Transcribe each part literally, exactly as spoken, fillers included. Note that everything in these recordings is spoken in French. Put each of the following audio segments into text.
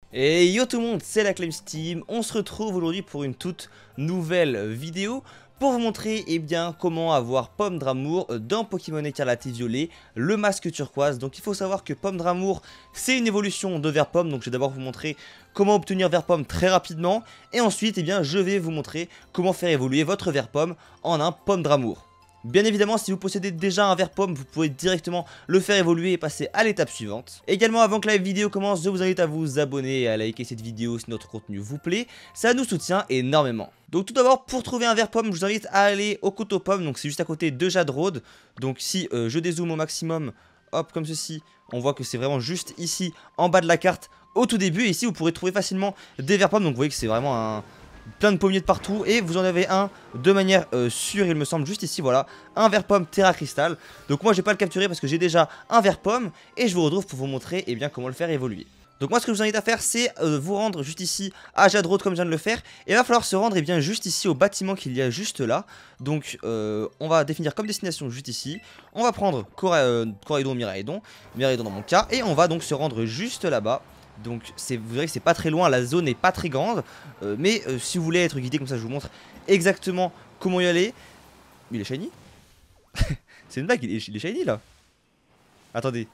Et yo tout le monde, c'est la Clemsteam. On se retrouve aujourd'hui pour une toute nouvelle vidéo pour vous montrer eh bien, comment avoir Pomme Dramour dans Pokémon Écarlate et Violet, le masque turquoise. Donc il faut savoir que Pomme Dramour, c'est une évolution de Verpomme. Donc je vais d'abord vous montrer comment obtenir Verpomme très rapidement. Et ensuite, eh bien, je vais vous montrer comment faire évoluer votre Verpomme en un Pomme Dramour. Bien évidemment, si vous possédez déjà un Verpomme, vous pouvez directement le faire évoluer et passer à l'étape suivante. Également, avant que la vidéo commence, je vous invite à vous abonner et à liker cette vidéo si notre contenu vous plaît. Ça nous soutient énormément. Donc tout d'abord, pour trouver un Verpomme, je vous invite à aller au Cotopomme. Donc c'est juste à côté de Jadrode. Donc si euh, je dézoome au maximum, hop, comme ceci, on voit que c'est vraiment juste ici, en bas de la carte, au tout début. Et ici, vous pourrez trouver facilement des Verpommes. Donc vous voyez que c'est vraiment un... plein de pommiers de partout et vous en avez un de manière euh, sûre, il me semble, juste ici, voilà, un Verpomme Terra Cristal. Donc moi je vais pas le capturer parce que j'ai déjà un Verpomme et je vous retrouve pour vous montrer eh bien, comment le faire évoluer. Donc moi ce que je vous invite à faire c'est euh, vous rendre juste ici à Jadrode comme je viens de le faire. Et il va falloir se rendre eh bien, juste ici au bâtiment qu'il y a juste là. Donc euh, on va définir comme destination juste ici. On va prendre Cora euh, Coraidon, Miraidon, Miraidon dans mon cas. Et on va donc se rendre juste là-bas. Donc vous verrez que c'est pas très loin, la zone n'est pas très grande. euh, Mais euh, si vous voulez être guidé comme ça, je vous montre exactement comment y aller. Il est shiny. C'est une blague, il est, il est shiny là. Attendez.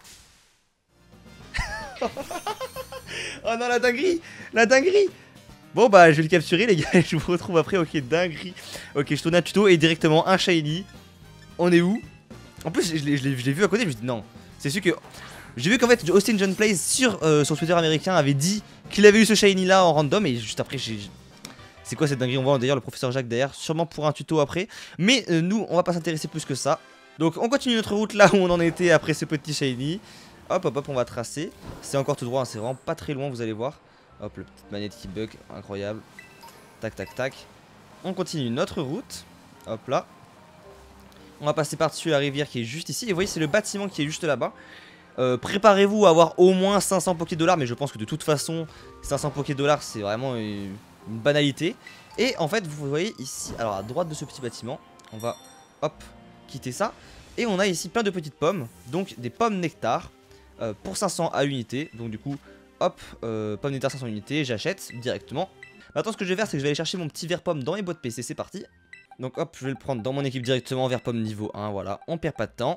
Oh non, la dinguerie, la dinguerie. Bon bah je vais le capturer les gars, je vous retrouve après. Ok, dinguerie. Ok, je tourne un tuto et directement un shiny. On est où? En plus je l'ai vu à côté, je me dis non. C'est sûr que... J'ai vu qu'en fait Austin John Plays sur euh, son Twitter américain avait dit qu'il avait eu ce shiny là en random. Et juste après j'ai... C'est quoi cette dinguerie? On voit d'ailleurs le professeur Jacques derrière, sûrement pour un tuto après. Mais euh, nous on va pas s'intéresser plus que ça. Donc on continue notre route là où on en était après ce petit shiny. Hop hop hop, on va tracer. C'est encore tout droit, hein, c'est vraiment pas très loin, vous allez voir. Hop, le petite manette qui bug, incroyable. Tac tac tac. On continue notre route. Hop là. On va passer par-dessus la rivière qui est juste ici. Et vous voyez c'est le bâtiment qui est juste là-bas. Euh, Préparez-vous à avoir au moins cinq cents Poké Dollars, mais je pense que de toute façon cinq cents Poké Dollars c'est vraiment une, une banalité. Et en fait vous voyez ici, alors à droite de ce petit bâtiment, on va hop quitter ça. Et on a ici plein de petites pommes, donc des pommes nectar euh, pour cinq cents à unité. Donc du coup hop, euh, pommes nectar cinq cents unités, j'achète directement. Maintenant ce que je vais faire c'est que je vais aller chercher mon petit Verpomme dans mes boîtes P C, c'est parti. Donc hop, je vais le prendre dans mon équipe directement, Verpomme niveau un, voilà, on perd pas de temps.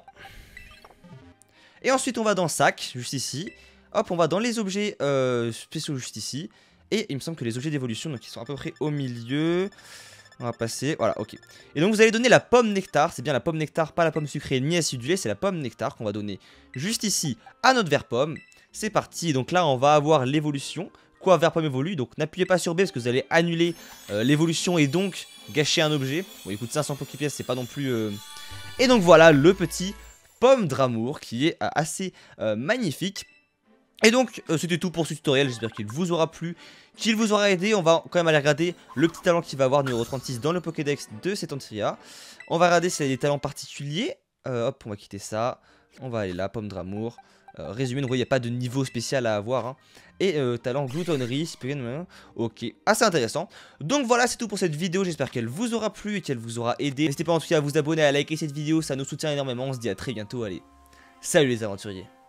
Et ensuite on va dans le sac, juste ici. Hop, on va dans les objets euh, spéciaux juste ici. Et il me semble que les objets d'évolution, donc ils sont à peu près au milieu. On va passer, voilà, ok. Et donc vous allez donner la pomme nectar, c'est bien la pomme nectar, pas la pomme sucrée ni acidulée, c'est la pomme nectar qu'on va donner juste ici à notre Verpomme. C'est parti, donc là on va avoir l'évolution. Quoi, Verpomme évolue, donc n'appuyez pas sur B parce que vous allez annuler euh, l'évolution et donc gâcher un objet. Bon, il coûte cinq cents Poképièces, c'est pas non plus... Euh... Et donc voilà le petit... Pomme Dramour qui est euh, assez euh, magnifique. Et donc euh, c'était tout pour ce tutoriel, j'espère qu'il vous aura plu, qu'il vous aura aidé. On va quand même aller regarder le petit talent qu'il va avoir numéro trente-six dans le Pokédex de Setentria. On va regarder s'il y a des talents particuliers. euh, Hop, on va quitter ça. On va aller là, Pomme Dramour. Euh, résumé, donc il n'y a pas de niveau spécial à avoir. Hein. Et euh, talent gloutonnerie, ok, assez intéressant. Donc voilà, c'est tout pour cette vidéo. J'espère qu'elle vous aura plu et qu'elle vous aura aidé. N'hésitez pas en tout cas à vous abonner, à liker cette vidéo, ça nous soutient énormément. On se dit à très bientôt. Allez, salut les aventuriers.